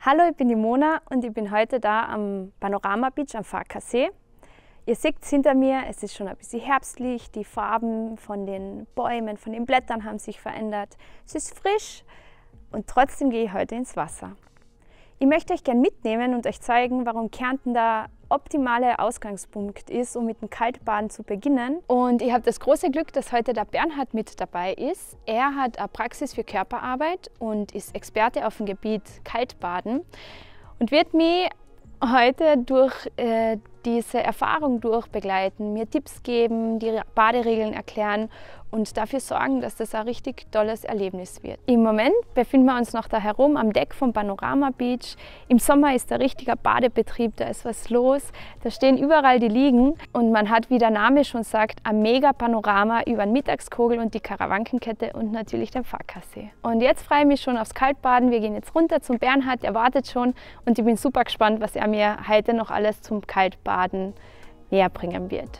Hallo, ich bin die Mona und ich bin heute da am Panorama Beach am Farkasee. Ihr seht es hinter mir, es ist schon ein bisschen herbstlich, die Farben von den Bäumen, von den Blättern haben sich verändert. Es ist frisch und trotzdem gehe ich heute ins Wasser. Ich möchte euch gerne mitnehmen und euch zeigen, warum Kärnten der optimale Ausgangspunkt ist, um mit dem Kaltbaden zu beginnen. Und ich habe das große Glück, dass heute der Bernhard mit dabei ist. Er hat eine Praxis für Körperarbeit und ist Experte auf dem Gebiet Kaltbaden und wird mich heute durch diese Erfahrung begleiten, mir Tipps geben, die Baderegeln erklären und dafür sorgen, dass das ein richtig tolles Erlebnis wird. Im Moment befinden wir uns noch da herum am Deck vom Panorama Beach. Im Sommer ist ein richtiger Badebetrieb, da ist was los. Da stehen überall die Liegen und man hat, wie der Name schon sagt, ein mega Panorama über den Mittagskogel und die Karawankenkette und natürlich den Farkasee. Und jetzt freue ich mich schon aufs Kaltbaden. Wir gehen jetzt runter zum Bernhard, der wartet schon und ich bin super gespannt, was er mir heute noch alles zum Kaltbaden näher bringen wird.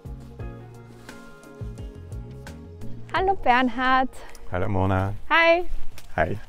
Hallo Bernhard. Hallo Mona. Hi. Hi.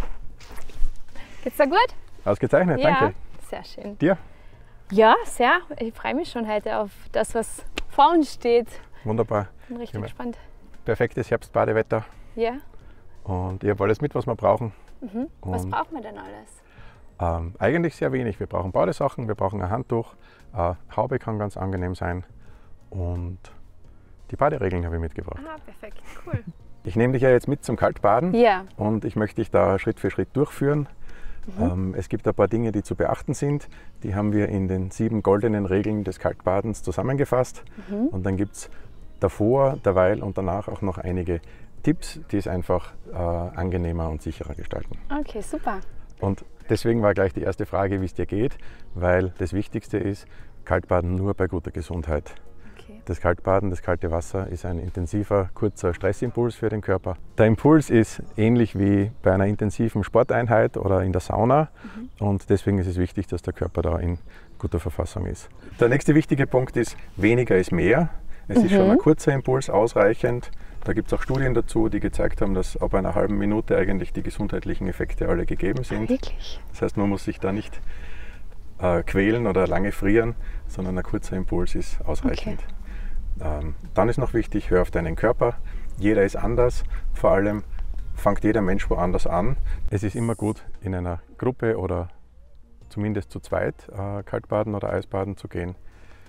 Geht's dir gut? Ausgezeichnet, Ja, danke. sehr schön. Dir? Ja, sehr. Ich freue mich schon heute auf das, was vor uns steht. Wunderbar. Bin richtig gespannt. Perfektes Herbstbadewetter Ja. und ich habe alles mit, was wir brauchen. Was Und, braucht man denn alles? Eigentlich sehr wenig. Wir brauchen Badesachen, wir brauchen ein Handtuch, Haube kann ganz angenehm sein und die Baderegeln habe ich mitgebracht. Ah, perfekt. Cool. Ich nehme dich ja jetzt mit zum Kaltbaden Ja. und ich möchte dich da Schritt für Schritt durchführen. Es gibt ein paar Dinge, die zu beachten sind. Die haben wir in den 7 goldenen Regeln des Kaltbadens zusammengefasst. Und dann gibt es davor, derweil und danach auch noch einige Tipps, die es einfach angenehmer und sicherer gestalten. Okay, super. Und deswegen war gleich die erste Frage, wie es dir geht, weil das Wichtigste ist, Kaltbaden nur bei guter Gesundheit. Okay. Das Kaltbaden, das kalte Wasser ist ein intensiver, kurzer Stressimpuls für den Körper. Der Impuls ist ähnlich wie bei einer intensiven Sporteinheit oder in der Sauna und deswegen ist es wichtig, dass der Körper da in guter Verfassung ist. Der nächste wichtige Punkt ist, weniger ist mehr. Es ist schon ein kurzer Impuls ausreichend. Da gibt es auch Studien dazu, die gezeigt haben, dass ab einer halben Minute eigentlich die gesundheitlichen Effekte alle gegeben sind. Wirklich? Das heißt, man muss sich da nicht quälen oder lange frieren, sondern ein kurzer Impuls ist ausreichend. Dann ist noch wichtig, hör auf deinen Körper. Jeder ist anders, vor allem fängt jeder Mensch woanders an. Es ist immer gut, in einer Gruppe oder zumindest zu zweit Kaltbaden oder Eisbaden zu gehen.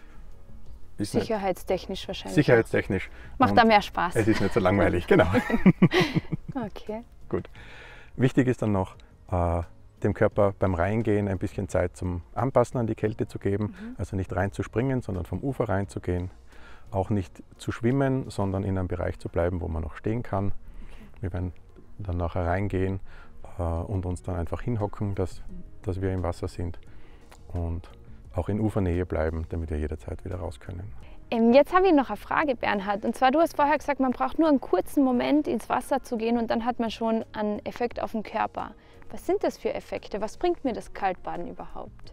Ist Sicherheitstechnisch wahrscheinlich. sicherheitstechnisch. Macht da mehr Spaß. Es ist nicht so langweilig, genau. Okay. Gut. Wichtig ist dann noch, dem Körper beim Reingehen ein bisschen Zeit zum Anpassen an die Kälte zu geben. Also nicht reinzuspringen, sondern vom Ufer reinzugehen. Auch nicht zu schwimmen, sondern in einem Bereich zu bleiben, wo man noch stehen kann. Wir werden dann nachher reingehen und uns dann einfach hinhocken, dass wir im Wasser sind. Und auch in Ufernähe bleiben, damit wir jederzeit wieder raus können. Jetzt habe ich noch eine Frage, Bernhard. Und zwar, du hast vorher gesagt, man braucht nur einen kurzen Moment ins Wasser zu gehen und dann hat man schon einen Effekt auf den Körper. Was sind das für Effekte? Was bringt mir das Kaltbaden überhaupt?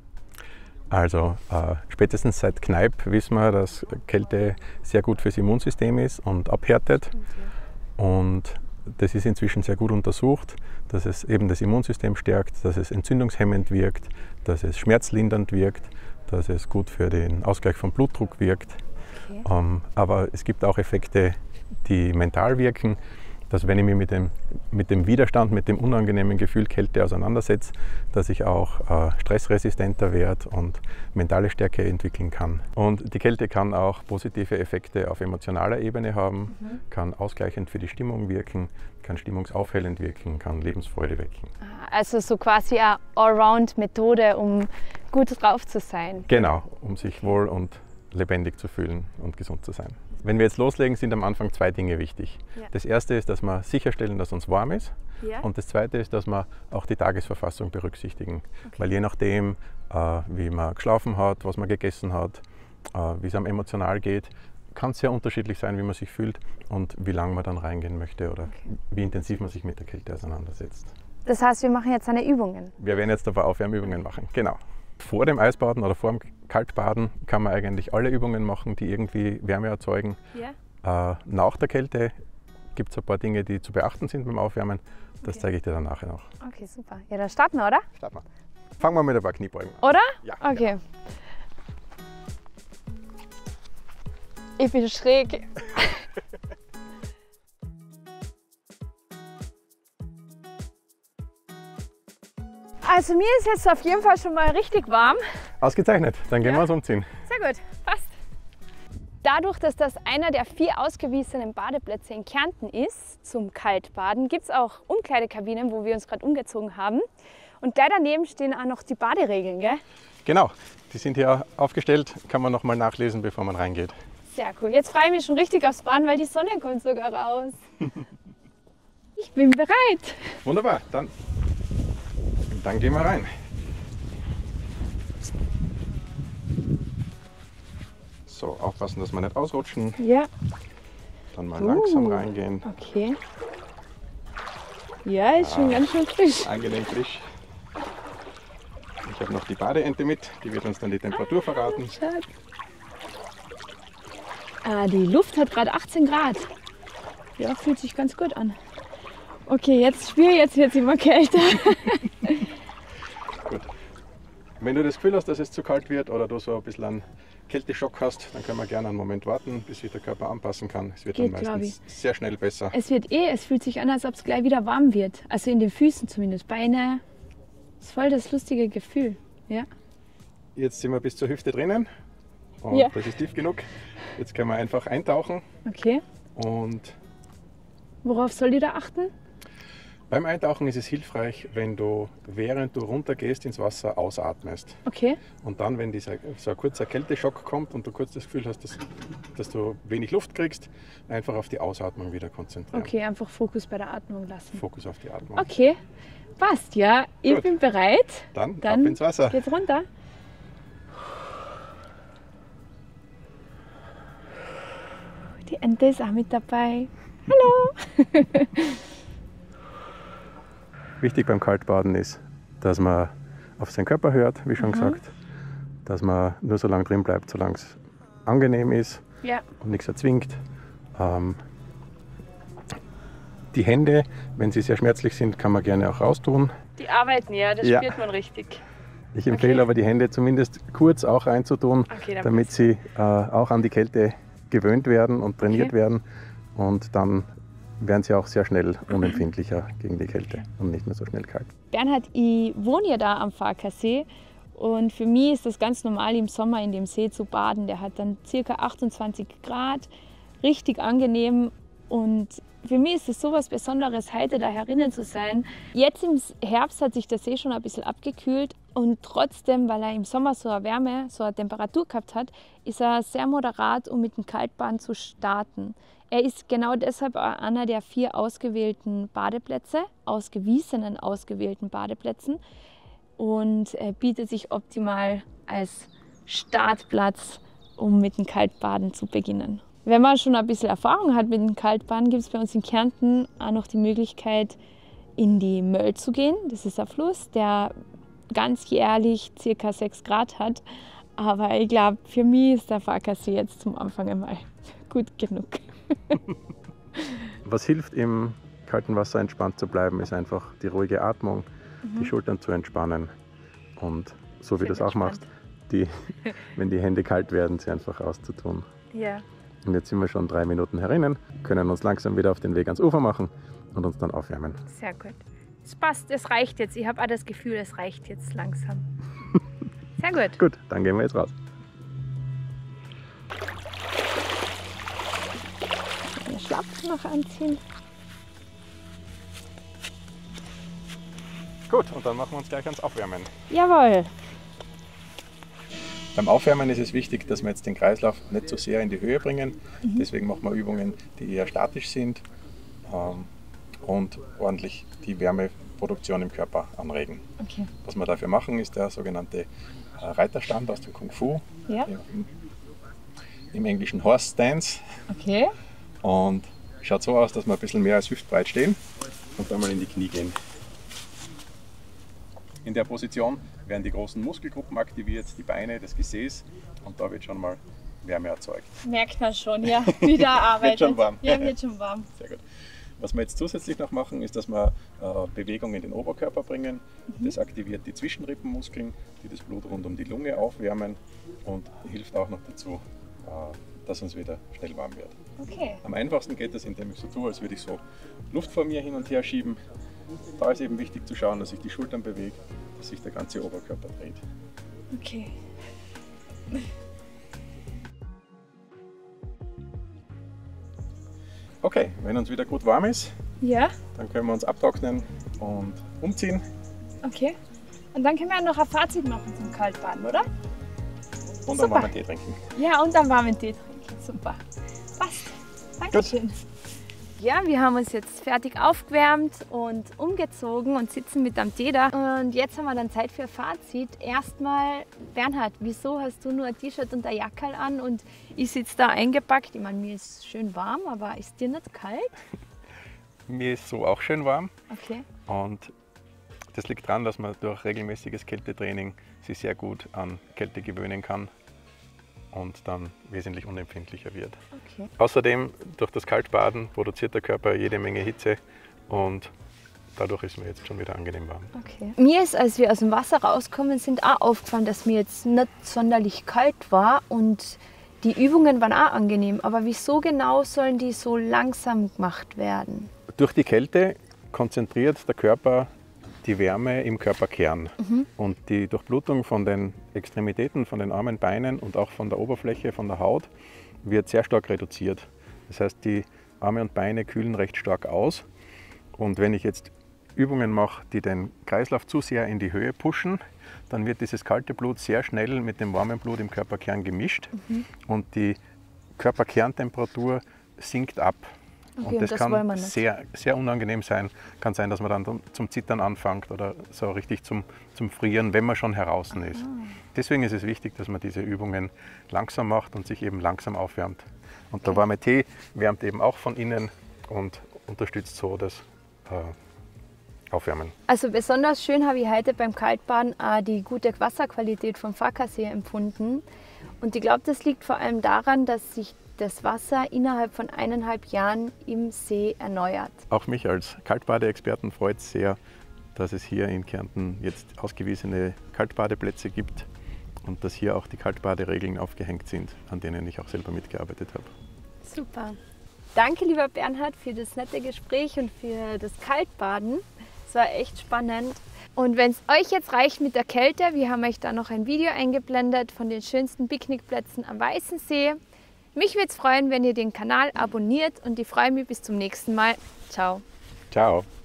Also spätestens seit Kneipp wissen wir, dass Kälte sehr gut fürs Immunsystem ist und abhärtet. Und das ist inzwischen sehr gut untersucht, dass es eben das Immunsystem stärkt, dass es entzündungshemmend wirkt, dass es schmerzlindernd wirkt, dass es gut für den Ausgleich von Blutdruck wirkt. Okay. Aber es gibt auch Effekte, die mental wirken, dass wenn ich mich mit dem Widerstand, mit dem unangenehmen Gefühl Kälte auseinandersetze, dass ich auch stressresistenter werde und mentale Stärke entwickeln kann. Und die Kälte kann auch positive Effekte auf emotionaler Ebene haben, kann ausgleichend für die Stimmung wirken, kann stimmungsaufhellend wirken, kann Lebensfreude wecken. Also so quasi eine Allround-Methode, um gut drauf zu sein. Genau, um sich wohl und lebendig zu fühlen und gesund zu sein. Wenn wir jetzt loslegen, sind am Anfang 2 Dinge wichtig. Ja. Das erste ist, dass wir sicherstellen, dass uns warm ist. Ja. Und das zweite ist, dass wir auch die Tagesverfassung berücksichtigen. Weil je nachdem, wie man geschlafen hat, was man gegessen hat, wie es einem emotional geht, kann es sehr unterschiedlich sein, wie man sich fühlt und wie lange man dann reingehen möchte oder wie intensiv man sich mit der Kälte auseinandersetzt. Das heißt, wir machen jetzt eine Übungen. Wir werden jetzt ein paar Aufwärmübungen machen, genau. Vor dem Eisbaden oder vor dem Kaltbaden kann man eigentlich alle Übungen machen, die irgendwie Wärme erzeugen. Ja. Nach der Kälte gibt es ein paar Dinge, die zu beachten sind beim Aufwärmen. Das zeige ich dir dann nachher noch. Okay, super. Ja, dann starten wir, oder? Starten wir. Fangen wir mit ein paar Kniebeugen an. Oder? Ja. Okay. Ich bin schräg. Also mir ist jetzt auf jeden Fall schon mal richtig warm. Ausgezeichnet, dann gehen wir uns umziehen. Sehr gut, passt. Dadurch, dass das einer der 4 ausgewiesenen Badeplätze in Kärnten ist zum Kaltbaden, gibt es auch Umkleidekabinen, wo wir uns gerade umgezogen haben. Und gleich daneben stehen auch noch die Baderegeln, gell? Genau, die sind hier aufgestellt, kann man noch mal nachlesen, bevor man reingeht. Sehr cool. Jetzt freue ich mich schon richtig aufs Baden, weil die Sonne kommt sogar raus. Ich bin bereit. Wunderbar, dann gehen wir rein. So, aufpassen, dass wir nicht ausrutschen. Ja. Dann mal langsam reingehen. Okay. Ja, ist schon ganz schön frisch. Angenehm frisch. Ich habe noch die Badeente mit, die wird uns dann die Temperatur verraten. Die Luft hat gerade 18 Grad. Ja, fühlt sich ganz gut an. Okay, jetzt wird es immer kälter. Gut. Wenn du das Gefühl hast, dass es zu kalt wird oder du so ein bisschen einen Kälteschock hast, dann können wir gerne einen Moment warten, bis sich der Körper anpassen kann. Es wird dann meistens sehr schnell besser. Es fühlt sich an, als ob es gleich wieder warm wird. Also in den Füßen zumindest. Beine, das ist voll das lustige Gefühl. Ja. Jetzt sind wir bis zur Hüfte drinnen und das ist tief genug. Jetzt können wir einfach eintauchen. Okay. Und worauf soll ich da achten? Beim Eintauchen ist es hilfreich, wenn du, während du runtergehst, ins Wasser ausatmest. Okay. Und dann, wenn so ein kurzer Kälteschock kommt und du kurz das Gefühl hast, dass du wenig Luft kriegst, einfach auf die Ausatmung wieder konzentrieren. Okay, einfach Fokus bei der Atmung lassen. Fokus auf die Atmung. Okay, passt, ja. Ich bin bereit. Dann ab ins Wasser. Geht's runter. Die Ente ist auch mit dabei. Hallo! Wichtig beim Kaltbaden ist, dass man auf seinen Körper hört, wie schon gesagt, dass man nur so lange drin bleibt, solange es angenehm ist und nichts erzwingt. Die Hände, wenn sie sehr schmerzlich sind, kann man gerne auch raustun. Die arbeiten das spürt man richtig. Ich empfehle aber die Hände zumindest kurz auch reinzutun, damit sie auch an die Kälte gewöhnt werden und trainiert werden. Und dann werden sie auch sehr schnell unempfindlicher gegen die Kälte und nicht mehr so schnell kalt. Bernhard, ich wohne ja da am Farkasee und für mich ist das ganz normal, im Sommer in dem See zu baden. Der hat dann ca. 28 Grad, richtig angenehm und für mich ist es so was Besonderes, heute da herinnen zu sein. Jetzt im Herbst hat sich der See schon ein bisschen abgekühlt und trotzdem, weil er im Sommer so eine Wärme, so eine Temperatur gehabt hat, ist er sehr moderat, um mit dem Kaltbaden zu starten. Er ist genau deshalb einer der 4 ausgewiesenen Badeplätzen und bietet sich optimal als Startplatz, um mit dem Kaltbaden zu beginnen. Wenn man schon ein bisschen Erfahrung hat mit dem Kaltbaden, gibt es bei uns in Kärnten auch noch die Möglichkeit, in die Möll zu gehen. Das ist ein Fluss, der ganzjährlich ca. 6 Grad hat. Aber ich glaube, für mich ist der Farkasee jetzt zum Anfang einmal gut genug. Was hilft, im kalten Wasser entspannt zu bleiben, ist einfach die ruhige Atmung, die Schultern zu entspannen und so wie du das auch machst, wenn die Hände kalt werden, sie einfach auszutun. Ja. Und jetzt sind wir schon 3 Minuten herinnen, können uns langsam wieder auf den Weg ans Ufer machen und uns dann aufwärmen. Sehr gut. Es passt, es reicht jetzt. Ich habe auch das Gefühl, es reicht jetzt langsam. Sehr gut. Gut, dann gehen wir jetzt raus. Den Schlapf noch anziehen. Gut, und dann machen wir uns gleich ans Aufwärmen. Jawohl. Beim Aufwärmen ist es wichtig, dass wir jetzt den Kreislauf nicht so sehr in die Höhe bringen. Deswegen machen wir Übungen, die eher statisch sind und ordentlich die Wärmeproduktion im Körper anregen. Okay. Was wir dafür machen, ist der sogenannte Reiterstand aus dem Kung Fu. Ja. Im Englischen Horse Stance. Okay. Und schaut so aus, dass wir ein bisschen mehr als hüftbreit stehen und dann mal in die Knie gehen. In der Position werden die großen Muskelgruppen aktiviert, die Beine, das Gesäß und da wird schon mal Wärme erzeugt. Merkt man schon, ja. Wieder arbeitet. Wird schon warm. Ja, wird schon warm. Sehr gut. Was wir jetzt zusätzlich noch machen, ist, dass wir Bewegung in den Oberkörper bringen. Das aktiviert die Zwischenrippenmuskeln, die das Blut rund um die Lunge aufwärmen und hilft auch noch dazu, dass uns wieder schnell warm wird. Okay. Am einfachsten geht das, indem ich so tue, als würde ich so Luft vor mir hin und her schieben. Da ist eben wichtig zu schauen, dass sich die Schultern bewegen, dass sich der ganze Oberkörper dreht. Okay. Okay, wenn uns wieder gut warm ist, Ja. dann können wir uns abtrocknen und umziehen. Okay. Und dann können wir noch ein Fazit machen zum Kaltbaden, oder? Und Super. einen warmen Tee trinken. Ja, und einen warmen Tee trinken. Super. Passt. Dankeschön. Ja, wir haben uns jetzt fertig aufgewärmt und umgezogen und sitzen mit am Tee da. Und jetzt haben wir dann Zeit für ein Fazit. Erstmal, Bernhard, wieso hast du nur ein T-Shirt und ein Jackerl an und ich sitze da eingepackt? Ich meine, mir ist schön warm, aber ist dir nicht kalt? Mir ist so auch schön warm. Okay. Und das liegt daran, dass man durch regelmäßiges Kältetraining sich sehr gut an Kälte gewöhnen kann und dann wesentlich unempfindlicher wird. Okay. Außerdem, durch das Kaltbaden produziert der Körper jede Menge Hitze und dadurch ist mir jetzt schon wieder angenehm warm. Okay. Mir ist, als wir aus dem Wasser rauskommen sind, auch aufgefallen, dass mir jetzt nicht sonderlich kalt war und die Übungen waren auch angenehm. Aber wieso genau sollen die so langsam gemacht werden? Durch die Kälte konzentriert der Körper die Wärme im Körperkern und die Durchblutung von den Extremitäten, von den Armen, Beinen und auch von der Oberfläche, von der Haut wird sehr stark reduziert. Das heißt, die Arme und Beine kühlen recht stark aus und wenn ich jetzt Übungen mache, die den Kreislauf zu sehr in die Höhe pushen, dann wird dieses kalte Blut sehr schnell mit dem warmen Blut im Körperkern gemischt und die Körperkerntemperatur sinkt ab. Okay, und das wollen wir kann nicht. sehr unangenehm sein. Kann sein, dass man dann zum Zittern anfängt oder so richtig zum Frieren, wenn man schon heraus ist. Deswegen ist es wichtig, dass man diese Übungen langsam macht und sich eben langsam aufwärmt. Und der warme Tee wärmt eben auch von innen und unterstützt so das Aufwärmen. Also besonders schön habe ich heute beim Kaltbaden auch die gute Wasserqualität vom Farkasee empfunden. Und ich glaube, das liegt vor allem daran, dass sich das Wasser innerhalb von 1,5 Jahren im See erneuert. Auch mich als Kaltbadeexperten freut es sehr, dass es hier in Kärnten jetzt ausgewiesene Kaltbadeplätze gibt und dass hier auch die Kaltbaderegeln aufgehängt sind, an denen ich auch selber mitgearbeitet habe. Super. Danke, lieber Bernhard, für das nette Gespräch und für das Kaltbaden. Es war echt spannend. Und wenn es euch jetzt reicht mit der Kälte, wir haben euch da noch ein Video eingeblendet von den schönsten Picknickplätzen am Weißen See. Mich würde es freuen, wenn ihr den Kanal abonniert und ich freue mich bis zum nächsten Mal. Ciao. Ciao.